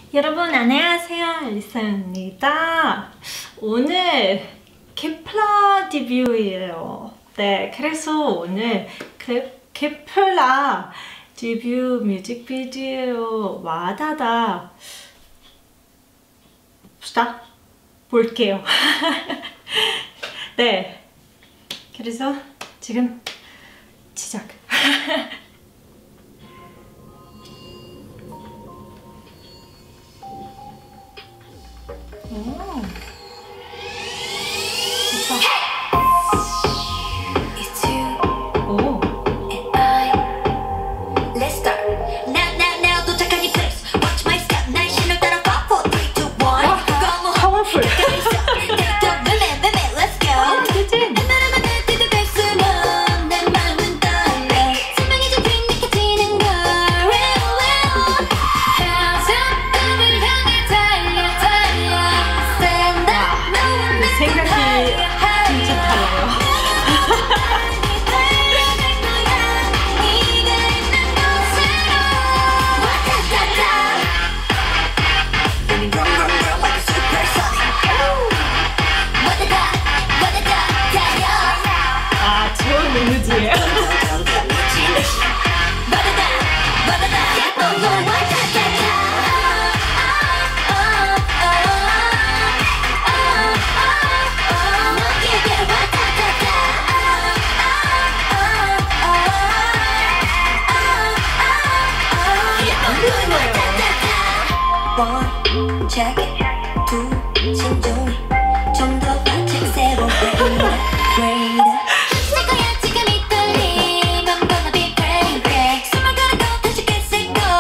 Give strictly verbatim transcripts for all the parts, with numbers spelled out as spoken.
여러분 안녕하세요, 알리사입니다. 오늘 케플라 데뷔예요. 네, 그래서 오늘 케플라 데뷔 뮤직비디오 와다다 봅시다. 볼게요. 네, 그래서 지금 시작. 오. It's you and I. Let's start. Now, now, now. 도착한 이 place. Watch my step. 날 신을 따라 five, four, three, two, one. 너무 powerful. Let's go. 웬만하면 내 뒤를 뺄수록 내 마음은 떨려. 선명해진 빛 느껴지는 걸. Well, well. 항상 꿈을 향해 달려, 달려. Stand up. 너와 내 생각이 진짜 달라요. 아, 좋은 에너지예요. One, check, two, 신중히 좀 더 바짝 세워 greater, greater. 쉴 거야 지금 이 떨림 I'm gonna be crazy. 숨을 걸어도 다시 get set go.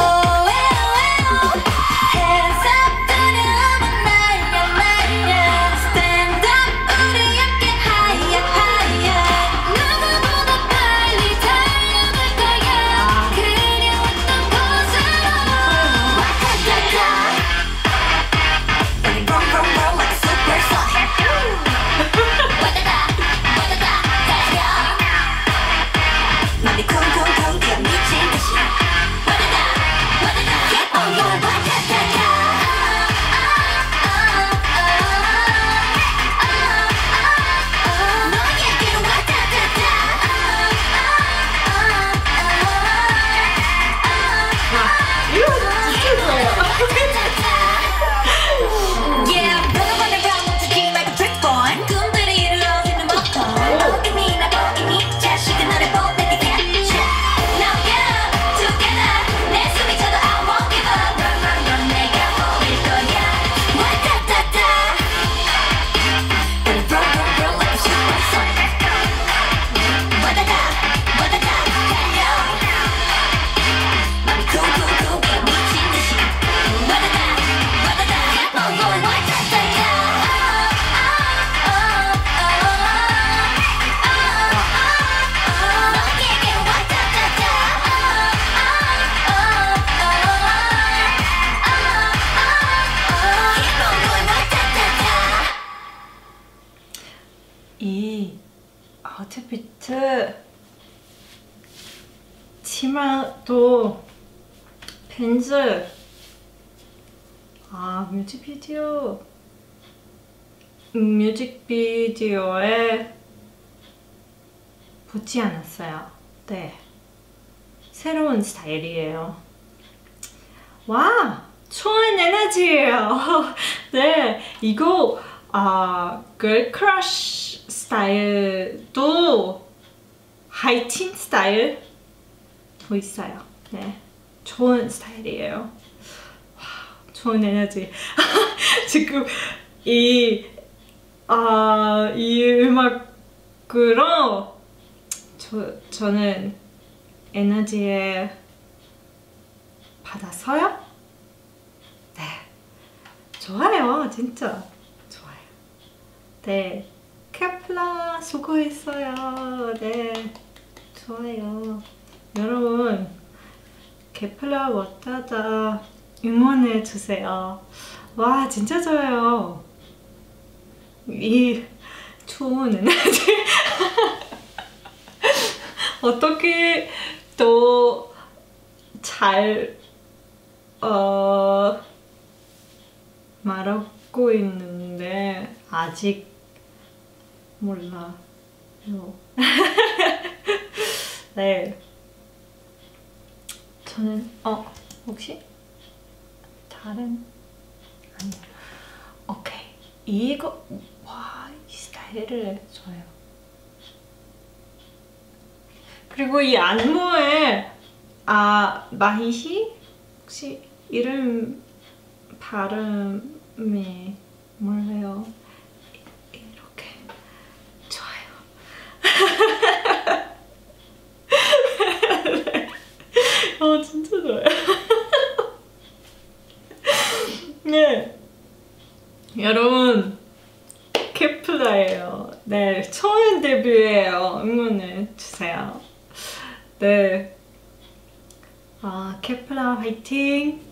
Hands up 두려움은 날려 날려. Stand up 우리 함께 higher higher. 누구보다 빨리 달려갈 거야. 그려왔던 곳으로. 와타타타. 이 아웃피트 치마도 펜슬 아 뮤직비디오 뮤직비디오에 붙지 않았어요. 네, 새로운 스타일이에요. 와, 좋은 에너지예요. 네, 이거 아 girl crush 스타일도 하이틴 스타일 도 있어요. 네, 좋은 스타일이에요. 와, 좋은 에너지. 지금 이, 아, 이 음악으로 저, 저는 에너지에 받았어요. 네, 좋아요, 진짜. 네, 케플라 수고했어요. 네, 좋아요. 여러분, 케플라 와다다 응원해주세요. 와, 진짜 좋아요. 이 좋은 에너지. 어떻게 또 잘 어, 말하고 있는데 아직 몰라요. 네. 저는 어 혹시 다른 아니 오케이 이거 와 이 스타일을 좋아요. 그리고 이 안무에 아 마히시 혹시 이름 발음이 뭐예요? 이렇게 좋아요. 어 진짜 좋아요. 네 여러분 케플라예요. 네 처음 데뷔예요. 응원해 주세요. 네 아 케플라 화이팅.